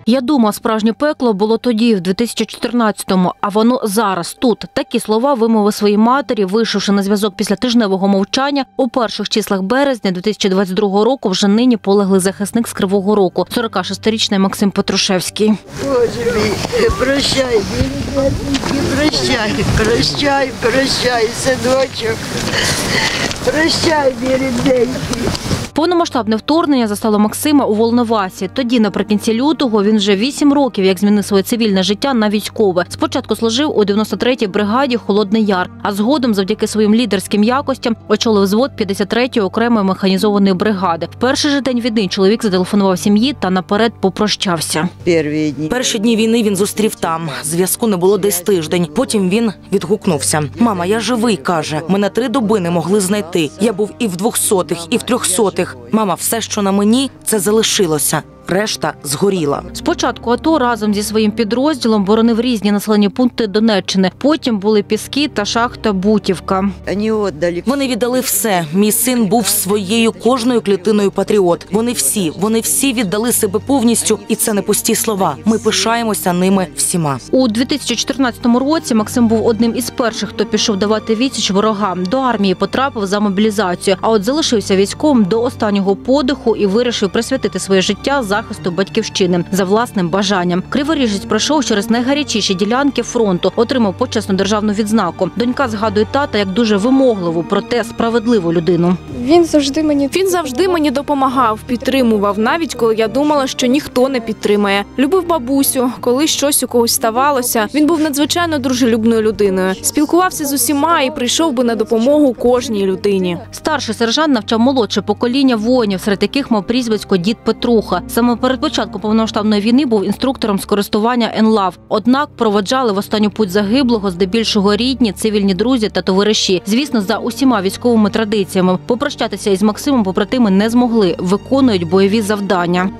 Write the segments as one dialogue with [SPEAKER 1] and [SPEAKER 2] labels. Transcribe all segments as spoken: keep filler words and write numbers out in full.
[SPEAKER 1] Я думав, справжнє пекло було тоді, в дві тисячі чотирнадцятому, а воно зараз, тут. Такі слова вимовив своїй матері, вийшовши на зв'язок після тижневого мовчання. У перших числах березня дві тисячі двадцять другого року вже нині полеглий захисник з Кривого Рогу, сорокашестирічний Максим Петрушевський.
[SPEAKER 2] Боже мій, прощай, прощай, прощай, прощай, синочок, прощай, мій рідненький.
[SPEAKER 1] Повномасштабне вторгнення застало Максима у Волновасі. Тоді, наприкінці лютого, він вже вісім років, як змінив своє цивільне життя на військове. Спочатку служив у дев'яносто третій бригаді «Холодний Яр», а згодом, завдяки своїм лідерським якостям, очолив взвод п'ятдесят третьої окремої механізованої бригади. В перший же день війни чоловік зателефонував сім'ї та наперед попрощався.
[SPEAKER 3] Перші дні війни він зустрів там. Зв'язку не було десь тиждень. Потім він відгукнувся. «Мама, я живий», каже. «Мене три доби не могли знайти. Я був і в двохсотих, і в трьохсотих. Мама, все, що на мені, це залишилося. Решта згоріла».
[SPEAKER 1] Спочатку АТО разом зі своїм підрозділом боронив різні населені пункти Донеччини. Потім були Піски та шахта Бутівка.
[SPEAKER 3] Вони віддали все. Мій син був своєю кожною клітиною патріот. Вони всі, вони всі віддали себе повністю. І це не пусті слова. Ми пишаємося ними всіма.
[SPEAKER 1] У дві тисячі чотирнадцятому році Максим був одним із перших, хто пішов давати відсіч ворогам. До армії потрапив за мобілізацію, а от залишився військовим до останнього подиху і вирішив присвятити своє життя захисту батьківщини за власним бажанням. Криворіжець пройшов через найгарячіші ділянки фронту, отримав почесну державну відзнаку. Донька згадує тата як дуже вимогливу, проте справедливу людину.
[SPEAKER 4] Він завжди мені він завжди мені допомагав, підтримував, навіть коли я думала, що ніхто не підтримає. Любив бабусю, коли щось у когось ставалося. Він був надзвичайно дружелюбною людиною. Спілкувався з усіма і прийшов би на допомогу кожній людині.
[SPEAKER 1] Старший сержант навчав молодше покоління воїнів, серед яких мав прізвисько дід Петруха. Саме перед початком повномасштабної війни був інструктором з користування ЕНЛАВ. Однак проводжали в останню путь загиблого здебільшого рідні, цивільні друзі та товариші. Звісно, за усіма військовими традиціями. Попрощатися із Максимом побратими не змогли, виконують бойові завдання.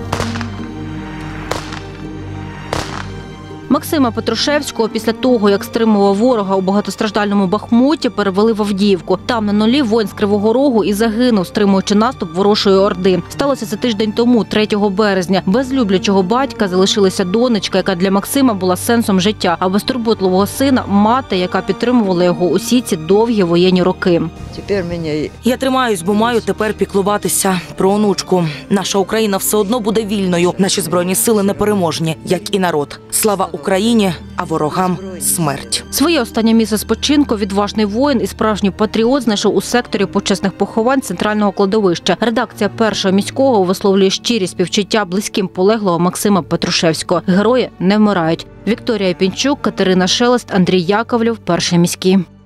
[SPEAKER 1] Максима Петрушевського після того, як стримував ворога у багатостраждальному Бахмуті, перевели в Авдіївку. Там на нулі воїн з Кривого Рогу і загинув, стримуючи наступ ворожої орди. Сталося це тиждень тому, третього березня. Без люблячого батька залишилася донечка, яка для Максима була сенсом життя, а без турботливого сина – мати, яка підтримувала його усі ці довгі воєнні роки.
[SPEAKER 3] Я тримаюсь, бо маю тепер піклуватися про онучку. Наша Україна все одно буде вільною. Наші Збройні сили непереможні, як і народ. Слава Україні, а ворогам смерть.
[SPEAKER 1] Своє останнє місце спочинку відважний воїн і справжній патріот знайшов у секторі почесних поховань центрального кладовища. Редакція Першого міського висловлює щирі співчуття близьким полеглого Максима Петрушевського. Герої не вмирають. Вікторія Пінчук, Катерина Шелест, Андрій Яковлєв, Перший міський.